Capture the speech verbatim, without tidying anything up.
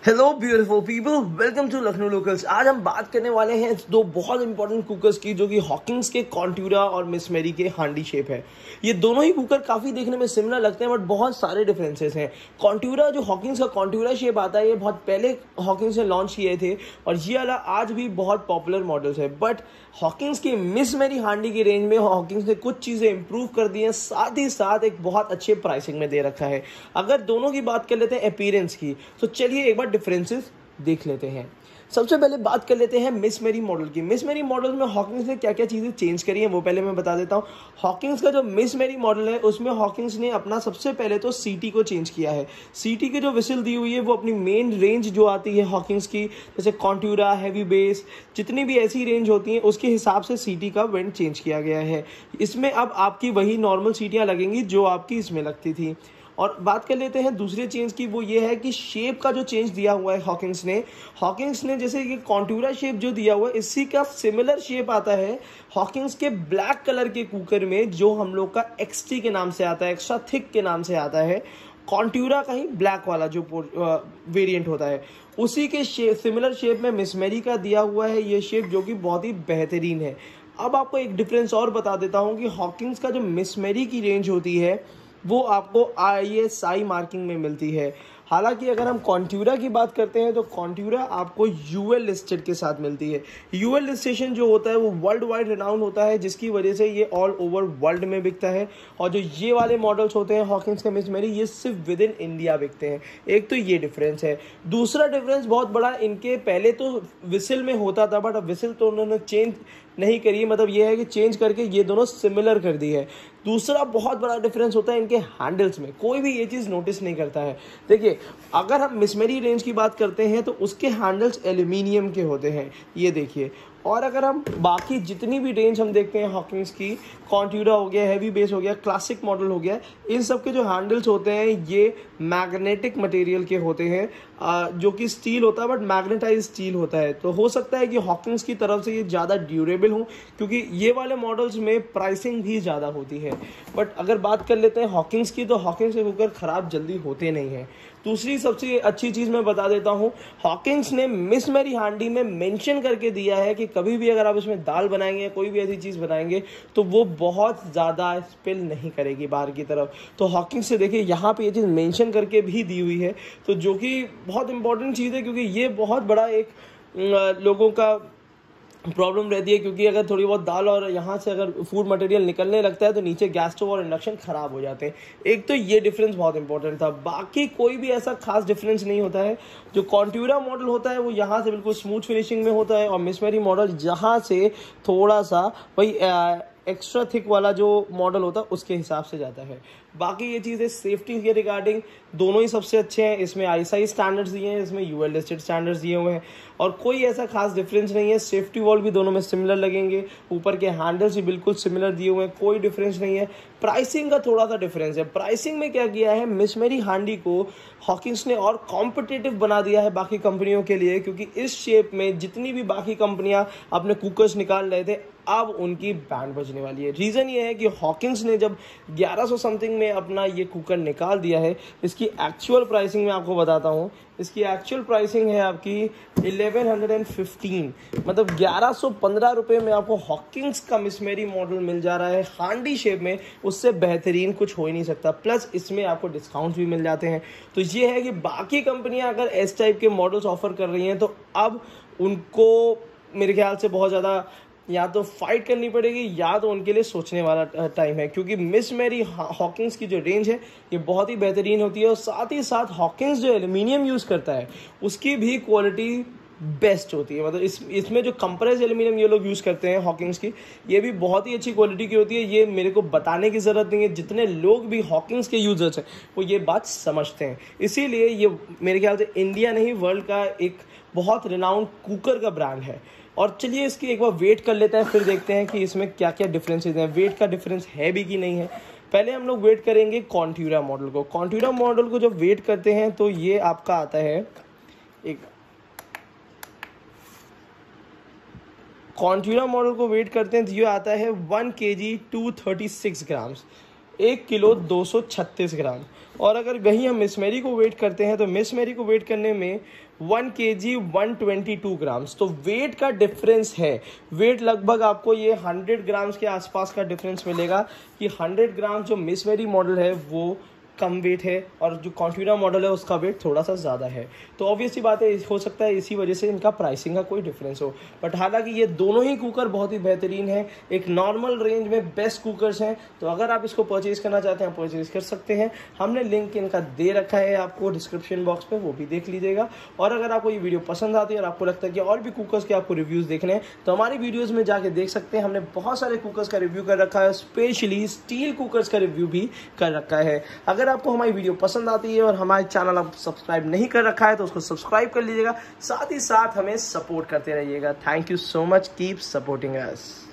Hello beautiful people, welcome to Lucknow locals. आज हम बात करने वाले हैं दो बहुत इंपॉर्टेंट कुकर्स की, जो कि हॉकिंग्स के कॉन्ट्यूरा और मिस मेरी के हांडी शेप है। ये दोनों ही कुकर काफी देखने में सिमिलर लगते हैं, बट बहुत सारे डिफरेंसेस हैं। कॉन्ट्यूरा, जो हॉकिंग्स का कॉन्ट्यूरा शेप आता है, ये बहुत पहले हॉकिंग्स ने लॉन्च किए थे और ये वाला आज भी बहुत पॉपुलर मॉडल्स है। बट हॉकिंग्स की मिस मेरी हांडी की रेंज में हॉकिंग्स ने कुछ चीजें इंप्रूव कर दी हैं, साथ ही साथ एक बहुत अच्छे प्राइसिंग में दे रखा है। अगर दोनों की बात कर लेते हैं अपीयरेंस की, तो चलिए एक बार डिफरेंसेस देख लेते हैं। सबसे पहले बात कर लेते हैं मिस मेरी मॉडल की। मिस मेरी मॉडल में हॉकिंग्स ने क्या क्या चीज़ें चेंज करी हैं वो पहले मैं बता देता हूँ। हॉकिंग्स का जो मिस मेरी मॉडल है उसमें हॉकिंग्स ने अपना सबसे पहले तो सीटी को चेंज किया है। सीटी की जो विसिल दी हुई है वो अपनी मेन रेंज जो आती है हॉकिंग्स की, जैसे कॉन्ट्यूरा, हैवी बेस, जितनी भी ऐसी रेंज होती हैं उसके हिसाब से सीटी का वेंट चेंज किया गया है। इसमें अब आपकी वही नॉर्मल सीटियाँ लगेंगी जो आपकी इसमें लगती थी। और बात कर लेते हैं दूसरे चेंज की, वो ये है कि शेप का जो चेंज दिया हुआ है हॉकिंग्स ने हॉकिंग्स ने जैसे ये कॉन्ट्यूरा शेप जो दिया हुआ है, इसी का सिमिलर शेप आता है हॉकिंग्स के ब्लैक कलर के कुकर में, जो हम लोग का एक्सटी के नाम से आता है, एक्स्ट्रा थिक के नाम से आता है। कॉन्ट्यूरा का ही ब्लैक वाला जो वेरिएंट होता है, उसी के शेप, सिमिलर शेप में मिस मेरी का दिया हुआ है ये शेप, जो कि बहुत ही बेहतरीन है। अब आपको एक डिफरेंस और बता देता हूँ कि हॉकिंग्स का जो मिस मेरी की रेंज होती है वो आपको आई एस आई मार्किंग में मिलती है। हालांकि अगर हम कॉन्ट्यूरा की बात करते हैं तो कॉन्ट्यूरा आपको यूएल लिस्टेड के साथ मिलती है। यूएल लिस्टेशन जो होता है वो वर्ल्ड वाइड रिनाउंड होता है, जिसकी वजह से ये ऑल ओवर वर्ल्ड में बिकता है। और जो ये वाले मॉडल्स होते हैं हॉकिंग्स के मिस मेरी, ये सिर्फ विद इन इंडिया बिकते हैं। एक तो ये डिफरेंस है। दूसरा डिफरेंस बहुत बड़ा, इनके पहले तो विसिल में होता था, बट अब विसिल तो उन्होंने चेंज नहीं करी, मतलब ये है कि चेंज करके ये दोनों सिमिलर कर दी है। दूसरा बहुत बड़ा डिफरेंस होता है इनके हैंडल्स में। कोई भी ये चीज़ नोटिस नहीं करता है। देखिए, अगर हम मिस मेरी रेंज की बात करते हैं तो उसके हैंडल्स एल्यूमिनियम के होते हैं, ये देखिए। और अगर हम बाकी जितनी भी रेंज हम देखते हैं हॉकिंग्स की, कॉन्ट्यूरा हो गया, हैवी बेस हो गया, क्लासिक मॉडल हो गया, इन सब के जो हैंडल्स होते हैं ये मैग्नेटिक मटेरियल के होते हैं, जो कि स्टील होता है, बट मैग्नेटाइज स्टील होता है। तो हो सकता है कि हॉकिंग्स की तरफ से ये ज़्यादा ड्यूरेबल हो, क्योंकि ये वाले मॉडल्स में प्राइसिंग भी ज़्यादा होती है। बट अगर बात कर लेते हैं हॉकिंग्स की, तो हॉकिंग्स के कुकर ख़राब जल्दी होते नहीं हैं। दूसरी सबसे अच्छी चीज़ मैं बता देता हूँ, हॉकिंग्स ने मिस मेरी हांडी में मेंशन करके दिया है कि कभी भी अगर आप इसमें दाल बनाएंगे या कोई भी ऐसी चीज़ बनाएंगे तो वो बहुत ज़्यादा स्पिल नहीं करेगी बाहर की तरफ। तो हॉकिंग्स से देखिए यहाँ पे ये चीज़ मेंशन करके भी दी हुई है, तो जो कि बहुत इंपॉर्टेंट चीज़ है, क्योंकि ये बहुत बड़ा एक लोगों का प्रॉब्लम रहती है। क्योंकि अगर थोड़ी बहुत दाल और यहाँ से अगर फूड मटेरियल निकलने लगता है तो नीचे गैस स्टोव और इंडक्शन खराब हो जाते हैं। एक तो ये डिफरेंस बहुत इंपॉर्टेंट था, बाकी कोई भी ऐसा खास डिफरेंस नहीं होता है। जो कॉन्ट्यूरा मॉडल होता है वो यहाँ से बिल्कुल स्मूथ फिनिशिंग में होता है, और मिस मेरी मॉडल यहाँ से थोड़ा सा वही एक्स्ट्रा थिक वाला जो मॉडल होता है उसके हिसाब से जाता है। बाकी ये चीज़ें सेफ्टी के रिगार्डिंग दोनों ही सबसे अच्छे हैं। इसमें आई एस आई स्टैंडर्ड्स दिए हैं, इसमें यूएल लिस्टेड स्टैंडर्ड्स दिए हुए हैं, और कोई ऐसा खास डिफरेंस नहीं है। सेफ्टी वॉल्व भी दोनों में सिमिलर लगेंगे, ऊपर के हैंडल्स भी बिल्कुल सिमिलर दिए हुए हैं, कोई डिफरेंस नहीं है। प्राइसिंग का थोड़ा सा डिफरेंस है। प्राइसिंग में क्या किया है, मिस मेरी हांडी को हॉकिंग्स ने और कॉम्पिटिटिव बना दिया है बाकी कंपनियों के लिए, क्योंकि इस शेप में जितनी भी बाकी कंपनियां अपने कुकर्स निकाल रहे थे, अब उनकी बैंड बजने वाली है। रीज़न ये है कि हॉकिंग्स ने जब ग्यारह सौ समथिंग में अपना ये कुकर निकाल दिया है, इसकी एक्चुअल प्राइसिंग मैं आपको बताता हूँ। इसकी एक्चुअल प्राइसिंग है आपकी ग्यारह सौ पंद्रह, मतलब ग्यारह सौ पंद्रह रुपये में आपको हॉकिंग्स का मिस मेरी मॉडल मिल जा रहा है हांडी शेप में। उससे बेहतरीन कुछ हो ही नहीं सकता। प्लस इसमें आपको डिस्काउंट भी मिल जाते हैं। तो ये है कि बाकी कंपनियां अगर इस टाइप के मॉडल्स ऑफर कर रही हैं तो अब उनको मेरे ख्याल से बहुत ज़्यादा या तो फाइट करनी पड़ेगी, या तो उनके लिए सोचने वाला टाइम है। क्योंकि मिस मेरी हॉकिंग्स की जो रेंज है ये बहुत ही बेहतरीन होती है, और साथ ही साथ हॉकिंग्स जो एल्यूमिनियम यूज़ करता है उसकी भी क्वालिटी बेस्ट होती है। मतलब इस इसमें जो कंप्रेस एल्यूमिनियम ये लोग यूज़ करते हैं हॉकिंग्स की, ये भी बहुत ही अच्छी क्वालिटी की होती है। ये मेरे को बताने की ज़रूरत नहीं है, जितने लोग भी हॉकिंग्स के यूजर्स हैं वो ये बात समझते हैं। इसीलिए ये मेरे ख्याल से इंडिया नहीं, वर्ल्ड का एक बहुत रिनाउंड कुकर का ब्रांड है। और चलिए इसकी एक बार वेट कर लेते हैं, फिर देखते हैं कि इसमें क्या क्या डिफरेंसेस हैं, वेट का डिफरेंस है भी कि नहीं है। पहले हम लोग वेट करेंगे कॉन्ट्यूरा मॉडल को। कॉन्ट्यूरा मॉडल को जब वेट करते हैं तो ये आपका आता है, एक कॉन्ट्यूरा मॉडल को वेट करते हैं तो ये आता है one K G two thirty six grams. एक किलो दो सौ छत्तीस ग्राम। और अगर वहीं हम मिस मैरी को वेट करते हैं तो मिस मैरी को वेट करने में one K G one twenty two grams, तो वेट का डिफरेंस है। वेट लगभग आपको ये हंड्रेड ग्राम्स के आसपास का डिफरेंस मिलेगा कि हंड्रेड ग्राम जो मिस मैरी मॉडल है वो कम वेट है और जो कॉन्ट्यूरा मॉडल है उसका वेट थोड़ा सा ज़्यादा है। तो ऑब्वियसली बात है, हो सकता है इसी वजह से इनका प्राइसिंग का कोई डिफरेंस हो। बट हालांकि ये दोनों ही कुकर बहुत ही बेहतरीन है, एक नॉर्मल रेंज में बेस्ट कुकर्स हैं। तो अगर आप इसको परचेज़ करना चाहते हैं परचेज़ कर सकते हैं। हमने लिंक इनका दे रखा है आपको डिस्क्रिप्शन बॉक्स पे, वो भी देख लीजिएगा। और अगर आपको ये वीडियो पसंद आती है और आपको लगता है कि और भी कुकर्स के आपको रिव्यूज़ देखने हैं तो हमारी वीडियोज़ में जाके देख सकते हैं। हमने बहुत सारे कुकर्स का रिव्यू कर रखा है, स्पेशली स्टील कुकर्स का रिव्यू भी कर रखा है। अगर आपको हमारी वीडियो पसंद आती है और हमारे चैनल आप सब्सक्राइब नहीं कर रखा है तो उसको सब्सक्राइब कर लीजिएगा, साथ ही साथ हमें सपोर्ट करते रहिएगा। Thank you so much, keep supporting us.